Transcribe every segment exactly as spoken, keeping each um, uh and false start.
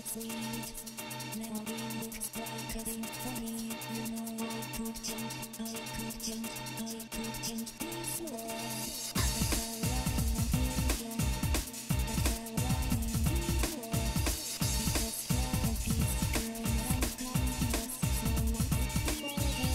sweet. Memories bright and funny. You know I could change, I could change, I could change this world. That's how I feel, that's how I this world. Because love is girl and kindness, so forever.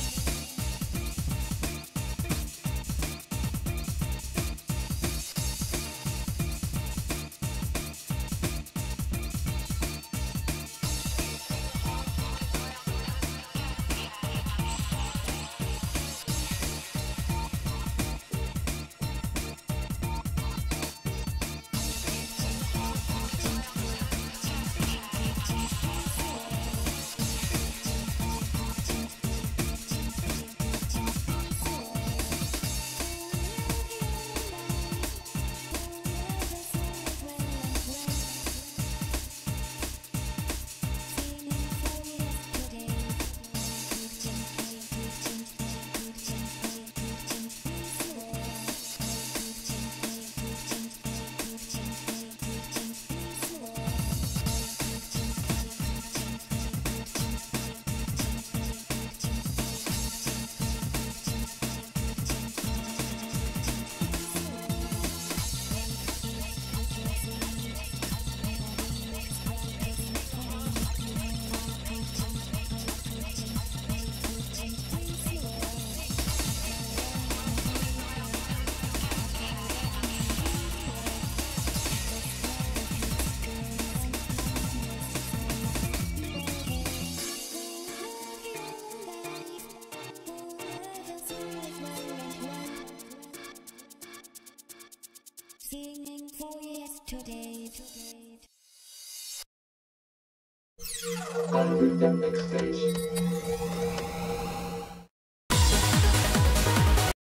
Singing for yesterday. On with the next stage.